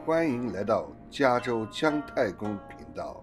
欢迎来到加州姜太公频道。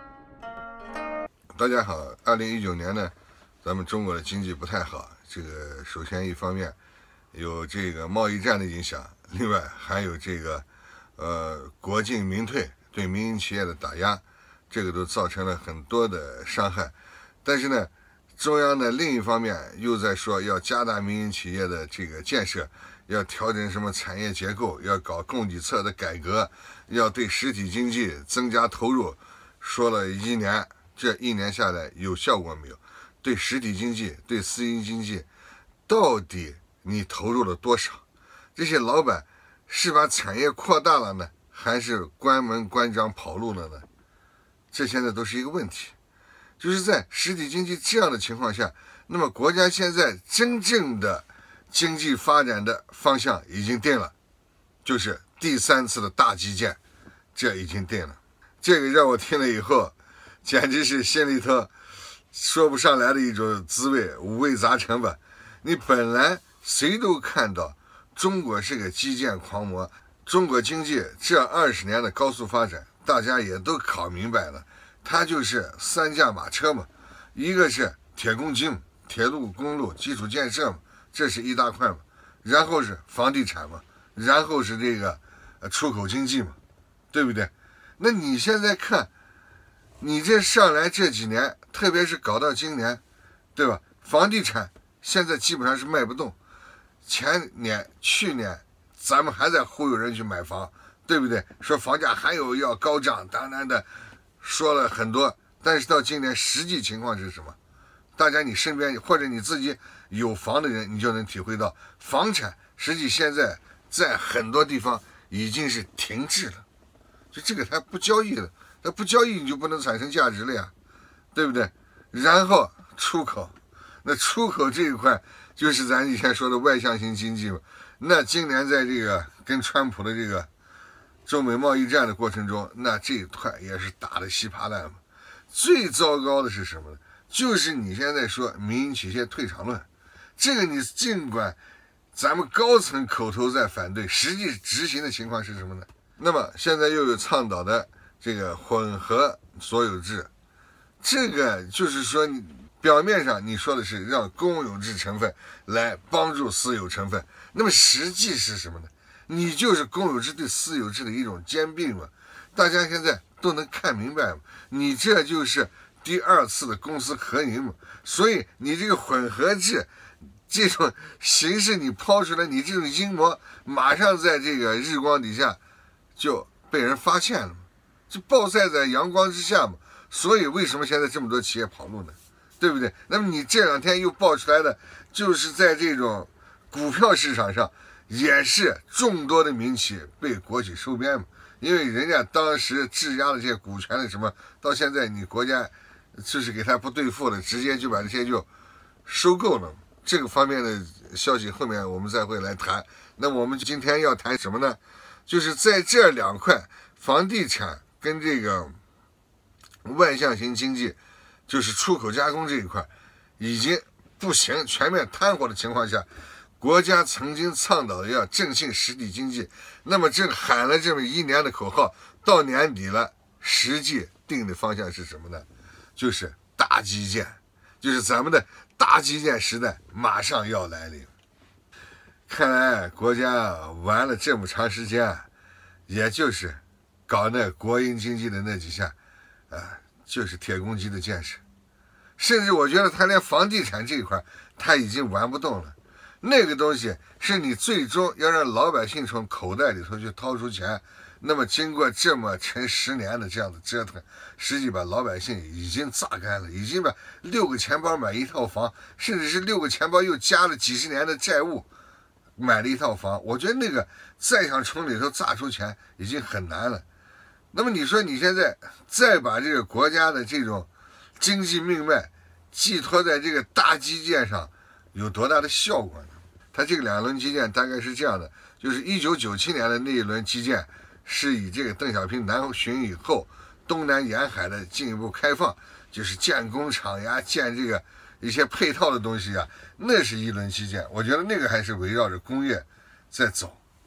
大家好，2019年呢，咱们中国的经济不太好。这个首先一方面有这个贸易战的影响，另外还有这个国进民退对民营企业的打压，这个都造成了很多的伤害。但是呢，中央呢另一方面又在说要加大民营企业的这个建设，要调整什么产业结构，要搞供给侧的改革，要对实体经济增加投入。说了1年，这1年下来有效果没有？对实体经济、对私营经济，到底你投入了多少？这些老板是把产业扩大了呢，还是关门关张跑路了呢？这现在都是一个问题。就是在实体经济这样的情况下，那么国家现在真正的经济发展的方向已经定了，就是第3次的大基建，这已经定了。这个让我听了以后，简直是心里头说不上来的一种滋味，五味杂陈吧。你本来谁都看到中国是个基建狂魔，中国经济这20年的高速发展，大家也都搞明白了，它就是3驾马车嘛，一个是铁公鸡嘛，铁路、公路基础建设嘛，这是一大块嘛，然后是房地产嘛，然后是这个出口经济嘛，对不对？那你现在看，你这上来这几年，特别是搞到今年，对吧？房地产现在基本上是卖不动，前年、去年咱们还在忽悠人去买房，对不对？说房价还有要高涨，当然的说了很多，但是到今年实际情况是什么？大家你身边或者你自己有房的人，你就能体会到，房产实际现在在很多地方已经是停滞了，就这个它不交易了，它不交易你就不能产生价值了呀，对不对？然后出口，那出口这一块就是咱以前说的外向型经济嘛。那今年在这个跟川普的这个中美贸易战的过程中，那这一块也是打得稀巴烂嘛。最糟糕的是什么呢？就是你现在说民营企业退场论，这个你尽管咱们高层口头在反对，实际执行的情况是什么呢？那么现在又有倡导的这个混合所有制，这个就是说你表面上你说的是让公有制成分来帮助私有成分，那么实际是什么呢？你就是公有制对私有制的一种兼并嘛，大家现在都能看明白嘛，你这就是第2次的公私合营嘛，所以你这个混合制这种形式你抛出来，你这种阴谋马上在这个日光底下就被人发现了嘛，就暴晒在阳光之下嘛，所以为什么现在这么多企业跑路呢？对不对？那么你这2天又爆出来的，就是在这种股票市场上也是众多的民企被国企收编嘛，因为人家当时质押的这些股权的什么，到现在你国家就是给他不兑付了，直接就把这些就收购了。这个方面的消息后面我们再会来谈。那我们今天要谈什么呢？就是在这2块房地产跟这个外向型经济，就是出口加工这一块已经不行，全面瘫痪的情况下，国家曾经倡导要振兴实体经济，那么这喊了这么1年的口号，到年底了，实际定的方向是什么呢？就是大基建，就是咱们的大基建时代马上要来临。看来国家玩了这么长时间，也就是搞那国营经济的那几下，就是铁公鸡的建设，甚至我觉得他连房地产这一块他已经玩不动了。那个东西是你最终要让老百姓从口袋里头去掏出钱，那么经过这么成10年的这样的折腾，实际把老百姓已经榨干了，已经把6个钱包买1套房，甚至是6个钱包又加了几十年的债务买了1套房。我觉得那个再想从里头榨出钱已经很难了。那么你说你现在再把这个国家的这种经济命脉寄托在这个大基建上，有多大的效果呢？它这个2轮基建大概是这样的，就是1997年的那一轮基建是以这个邓小平南巡以后东南沿海的进一步开放，就是建工厂呀，建这个一些配套的东西啊，那是1轮基建。我觉得那个还是围绕着工业在走。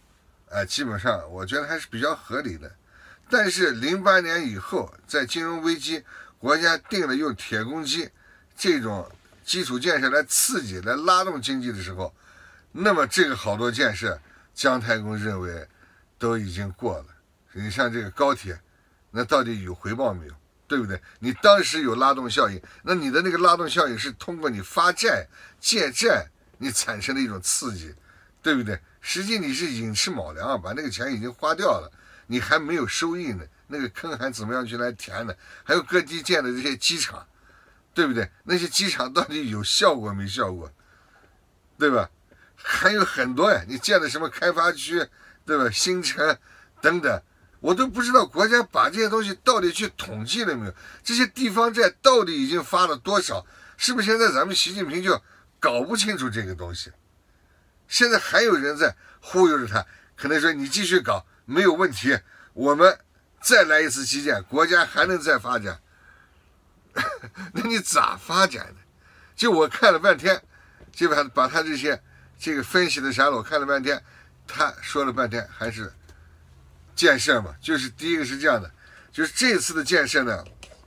基本上我觉得还是比较合理的。但是08年以后，在金融危机，国家定了用铁公鸡这种基础建设来刺激、来拉动经济的时候，那么这个好多建设，姜太公认为都已经过了。你像这个高铁，那到底有回报没有？对不对？你当时有拉动效应，那你的那个拉动效应是通过你发债、借债，你产生的一种刺激，对不对？实际你是寅吃卯粮，把那个钱已经花掉了，你还没有收益呢，那个坑还怎么样去来填呢？还有各地建的这些机场，对不对？那些机场到底有效果没效果，对吧？还有很多呀，你建的什么开发区，对吧？新城等等，我都不知道国家把这些东西到底去统计了没有？这些地方债到底已经发了多少？是不是现在咱们习近平就搞不清楚这个东西？现在还有人在忽悠着他，可能说你继续搞没有问题，我们再来一次基建，国家还能再发展。那你咋发展呢？就我看了半天，就把他这个分析的啥了，我看了半天，他说了半天还是建设嘛，就是第一个是这样的，就是这次的建设呢，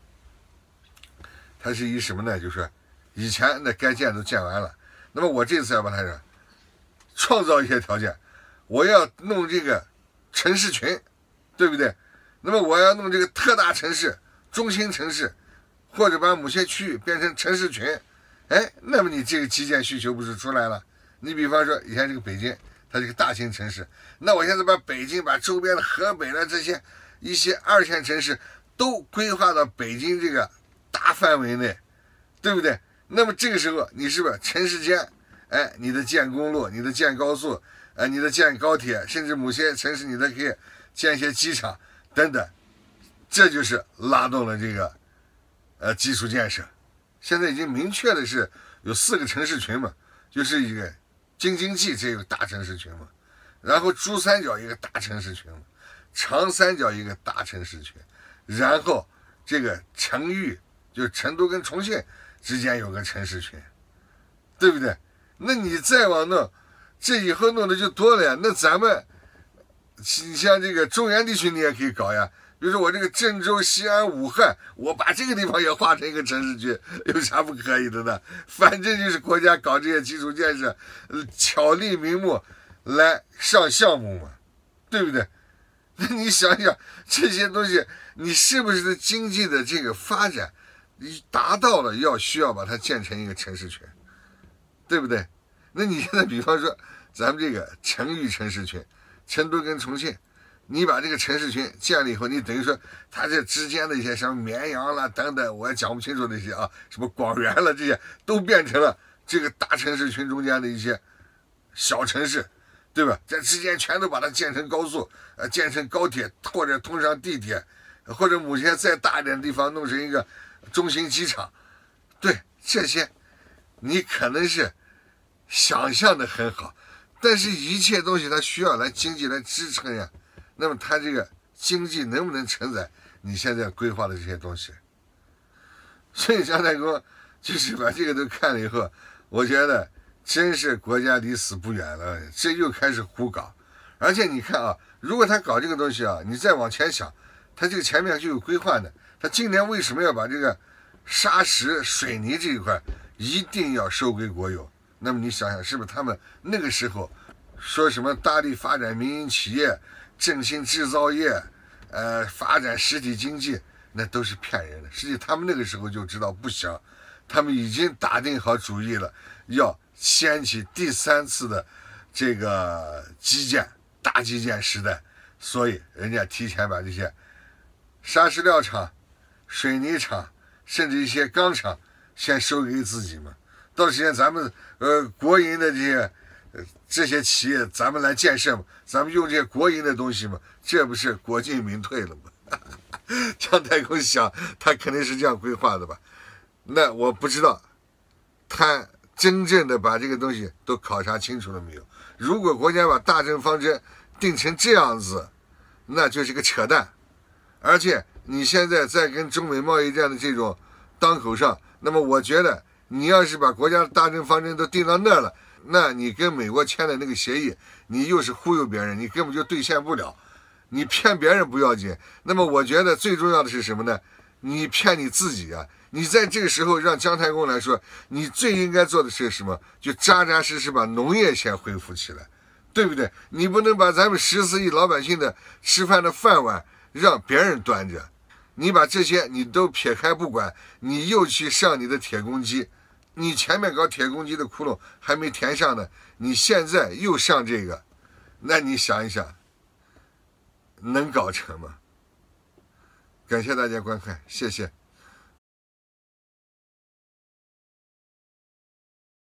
它是以什么呢？就是说以前那该建都建完了，那么我这次要把它创造一些条件，我要弄这个城市群，对不对？那么我要弄这个特大城市、中心城市，或者把某些区域变成城市群，那么你这个基建需求不是出来了？你比方说以前这个北京，它是个大型城市，那我现在把北京、把周边的河北的这些一些2线城市都规划到北京这个大范围内，对不对？那么这个时候你是不是城市间，你的建公路，你的建高速，你的建高铁，甚至某些城市你都可以建一些机场等等，这就是拉动了这个基础建设。现在已经明确的是有4个城市群嘛，就是一个京津冀这个大城市群嘛，然后珠三角一个大城市群嘛，长三角一个大城市群，然后这个成渝就是成都跟重庆之间有个城市群，对不对？那你再往弄，这以后弄的就多了呀。那咱们你像这个中原地区你也可以搞呀，比如说我这个郑州、西安、武汉，我把这个地方也划成一个城市区，有啥不可以的呢？反正就是国家搞这些基础建设，巧立名目来上项目嘛，对不对？那你想想这些东西，你是不是经济的这个发展，你达到了需要把它建成一个城市群，对不对？那你现在比方说咱们这个成渝城市群，成都跟重庆，你把这个城市群建了以后，你等于说它这之间的一些什么绵阳啦等等，我也讲不清楚那些啊，什么广元了，这些都变成了这个大城市群中间的一些小城市，对吧？这之间全都把它建成高速，建成高铁，或者通上地铁，或者某些再大一点的地方弄成一个中心机场。对，这些你可能是想象的很好，但是一切东西它需要来经济来支撑呀。那么它这个经济能不能承载你现在规划的这些东西？所以姜太公就是把这个都看了以后，我觉得真是国家离死不远了，这又开始胡搞。而且你看啊，如果他搞这个东西啊，你再往前想，他这个前面就有规划的。他今年为什么要把这个沙石、水泥这一块一定要收归国有？那么你想想，是不是他们那个时候说什么大力发展民营企业、振兴制造业，发展实体经济，那都是骗人的。实际他们那个时候就知道不行，他们已经打定好主意了，要掀起第3次的这个大基建时代，所以人家提前把这些砂石料厂、水泥厂，甚至一些钢厂先收给自己嘛。到时间咱们国营的这些企业，咱们来建设嘛，咱们用这些国营的东西嘛，这不是国进民退了吗？姜太公想，他肯定是这样规划的吧？那我不知道他真正的把这个东西都考察清楚了没有。如果国家把大政方针定成这样子，那就是个扯淡。而且你现在在跟中美贸易战的这种当口上，那么我觉得你要是把国家的大政方针都定到那儿了， 那你跟美国签的那个协议，你又是忽悠别人，你根本就兑现不了。你骗别人不要紧，那么我觉得最重要的是什么呢？你骗你自己啊！你在这个时候让姜太公来说，你最应该做的是什么？就扎扎实实把农业先恢复起来，对不对？你不能把咱们14亿老百姓的吃饭的饭碗让别人端着，你把这些你都撇开不管，你又去上你的铁公鸡，你前面搞铁公鸡的窟窿还没填上呢，你现在又上这个，那你想一想，能搞成吗？感谢大家观看，谢谢。